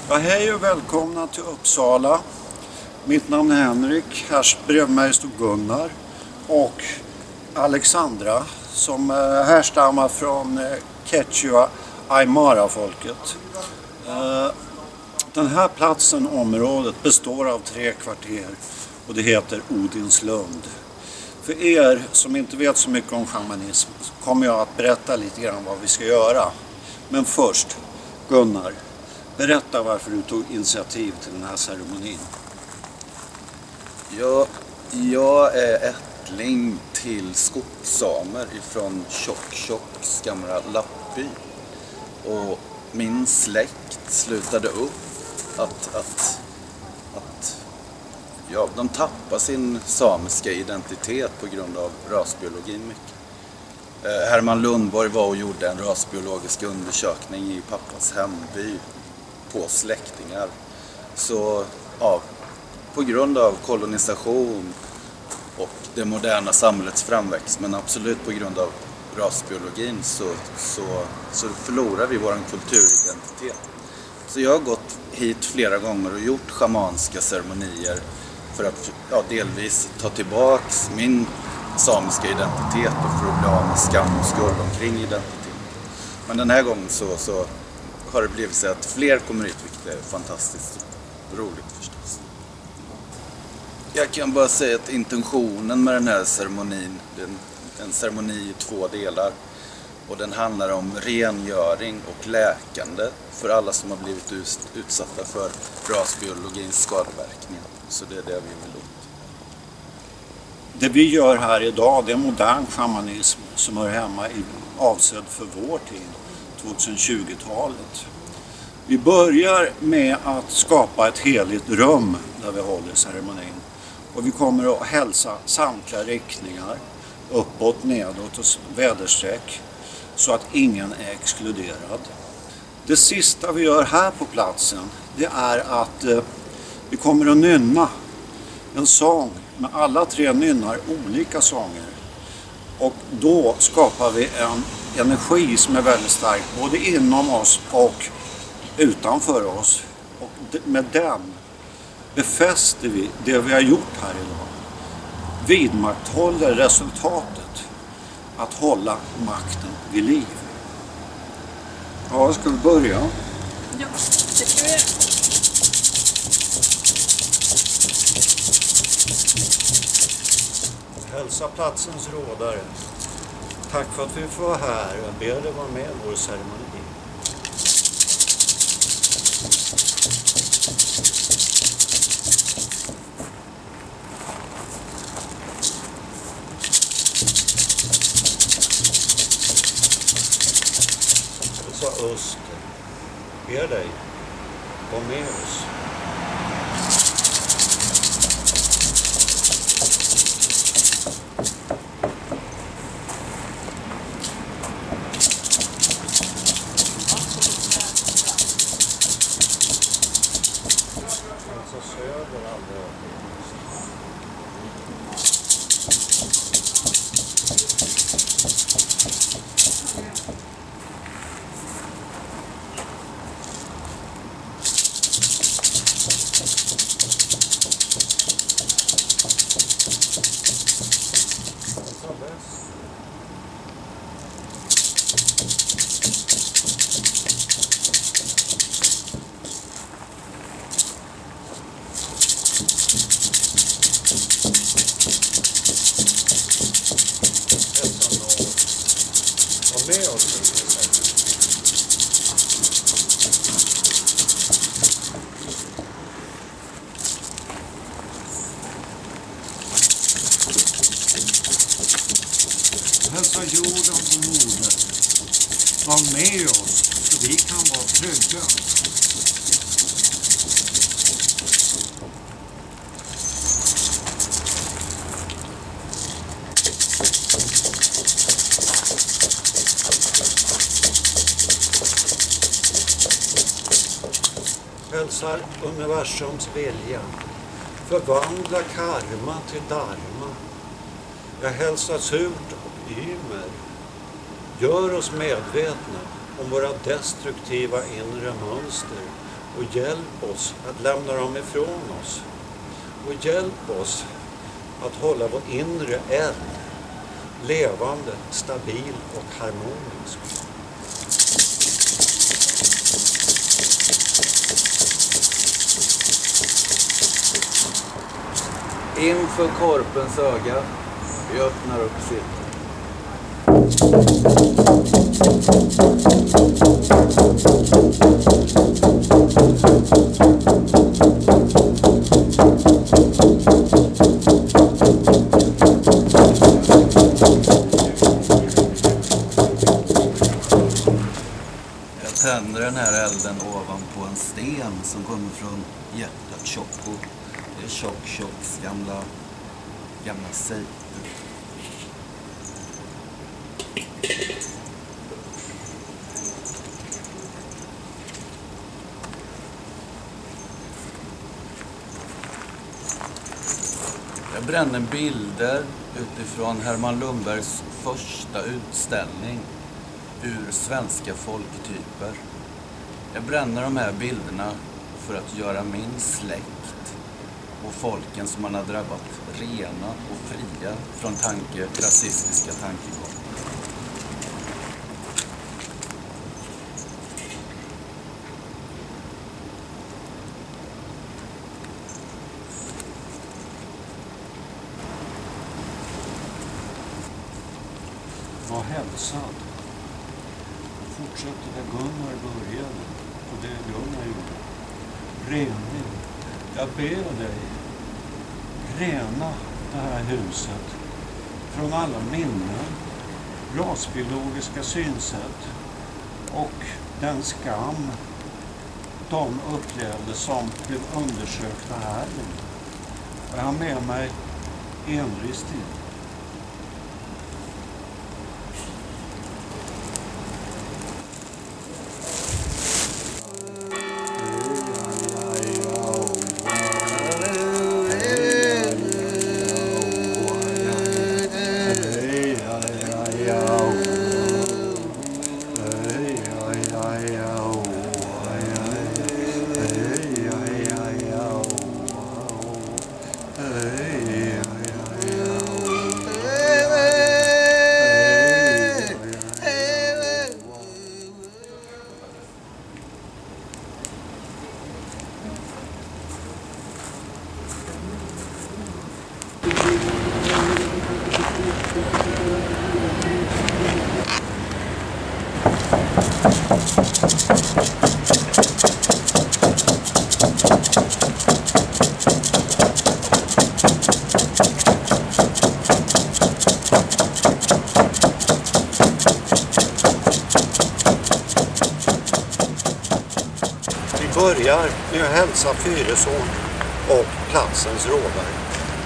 Ja, hej och välkomna till Uppsala. Mitt namn är Henrik, här bredvid mig står Gunnar och Alexandra som härstammar från Quechua Aymara-folket. Den här platsen, området, består av 3 kvarter och det heter Odinslund. För er som inte vet så mycket om shamanism kommer jag att berätta lite grann vad vi ska göra. Men först, Gunnar, berätta varför du tog initiativ till den här ceremonin. Jag är ättling till skogssamer ifrån Tjock-Tjocks gamla lappby. Och min släkt slutade upp de tappar sin samiska identitet på grund av rasbiologin mycket. Herman Lundborg var och gjorde en rasbiologisk undersökning i pappas hemby på släktingar. Så på grund av kolonisation och det moderna samhällets framväxt, men absolut på grund av rasbiologin så förlorar vi vår kulturidentitet. Så jag har gått hit flera gånger och gjort schamanska ceremonier för att delvis ta tillbaks min samiska identitet och för att bli av med skam och skuld omkring identitet. Men den här gången så har det blivit så att fler kommer hit, vilket är fantastiskt roligt förstås. Jag kan bara säga att intentionen med den här ceremonin, det är en ceremoni i 2 delar. Och den handlar om rengöring och läkande för alla som har blivit utsatta för rasbiologins skadeverkningar. Så det är det vi vill åt. Det vi gör här idag, det är modern shamanism som hör hemma avsedd för vår tid, 2020-talet. Vi börjar med att skapa ett heligt rum där vi håller ceremonin. Och vi kommer att hälsa samtliga riktningar, uppåt, nedåt och väderstreck, så att ingen är exkluderad. Det sista vi gör här på platsen, det är att vi kommer att nynna en sång med alla 3 nynnar olika sånger. Och då skapar vi en energi som är väldigt stark både inom oss och utanför oss. Och med den befäster vi det vi har gjort här idag. Vidmakthåller resultatet att hålla makten vid liv. Ja, ska vi börja? Ja, det ska vi göra. Hälsa platsens rådare. Tack för att vi får vara här och jag ber dig vara med i vår ceremoni. Öster, ber dig, var med oss. Alltså söder aldrig. Med oss. Hälsa jorden på moder. Var med oss så vi kan vara trygga. Hälsar universums vilja. Förvandla karma till dharma. Jag hälsar surt och ymer. Gör oss medvetna om våra destruktiva inre mönster och hjälp oss att lämna dem ifrån oss. Och hjälp oss att hålla vår inre eld levande, stabil och harmonisk. Inför korpens öga. Vi öppnar upp cirkeln. Jag tänder den här elden ovanpå en sten som kommer från hjärtat Tjocko. Det är Tjocks gamla sejter. Jag bränner bilder utifrån Herman Lundbergs första utställning ur svenska folktyper. Jag bränner de här bilderna för att göra min släkt och folken som man har drabbat rena och fria från rasistiska tankegångar. Var hälsad. Fortsätter där Gunnar började och det Gunnar gjorde. Rening. Jag ber dig, rena det här huset från alla minnen, rasbiologiska synsätt och den skam de upplevde som blev undersökta här. Jag har med mig enristig. Vi börjar med att hälsa Fyresån och platsens rådare.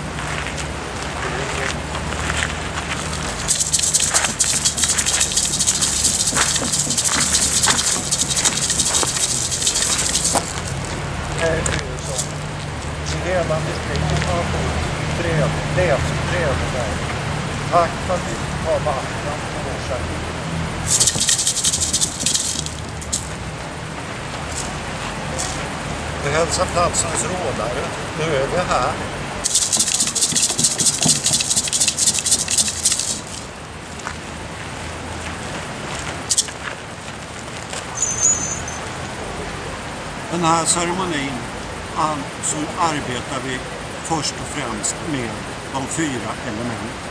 Hej Fyresån. I hela distriktet har fått fred. Tack för att vi har beaktat på vår sida. Vi hälsar platsens rådare. Nu är vi här. Den här ceremonin så arbetar vi först och främst med de 4 elementen.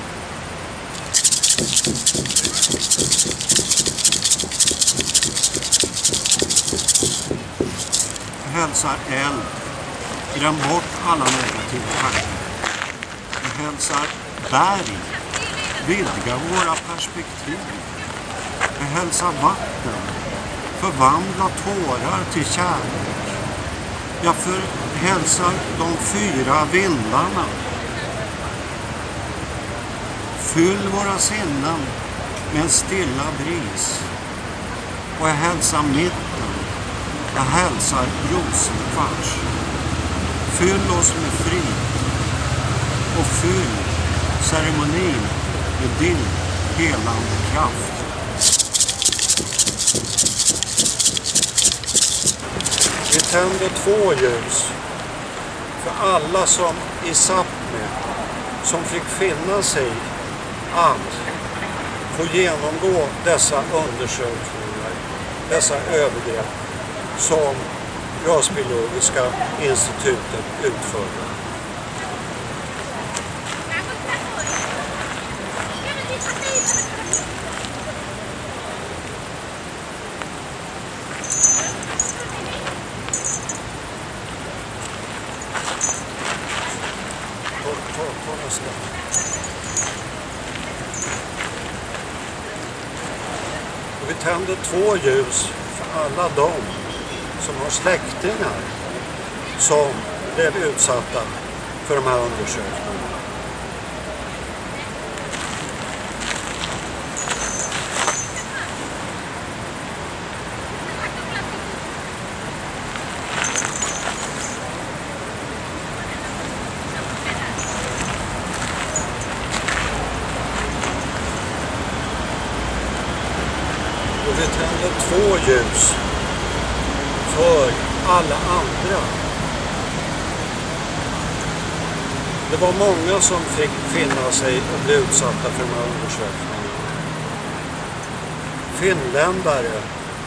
Hälsar eld. Glöm bort alla negativa tankar. Vi hälsar berg. Vidga våra perspektiv. Vi hälsar vatten. Förvandla tårar till kärlek. Jag hälsar de 4 vindarna. Fyll våra sinnen med en stilla bris. Och jag hälsar mitten. Jag hälsar rosenkvarts. Fyll oss med frid. Och fyll ceremonin med din helande kraft. Vi tänder 2 ljus för alla som i Sápmi som fick finna sig att få genomgå dessa undersökningar, dessa övergrepp som Rasbiologiska institutet utförde. Och vi tänder 2 ljus för alla de som har släktingar som blev utsatta för de här undersökningarna. Och vi tänder 2 ljus för alla andra. Det var många som fick finna sig och bli utsatta för de här undersökningarna. Finländare,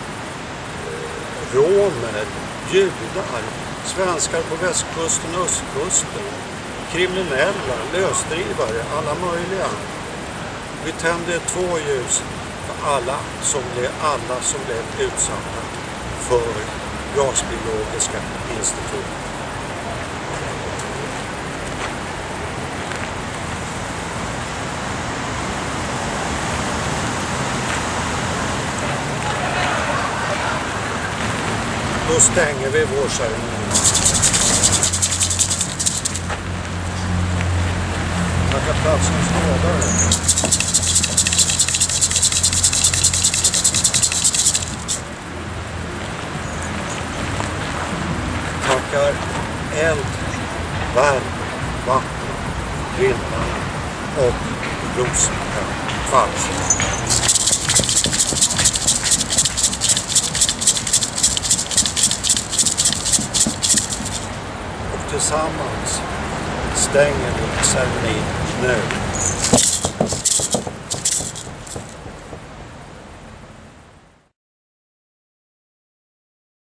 romer, judar, svenskar på västkusten och östkusten, kriminella, lösdrivare, alla möjliga. Vi tände 2 ljus för alla som blev utsatta för Rasbiologiska institutet. Då stänger vi vår ceremoni. Tackar platsens vårdare. Tackar eld, värme, vatten, vindar och rosenkvarts. Och tillsammans stänger vi ceremonin nu.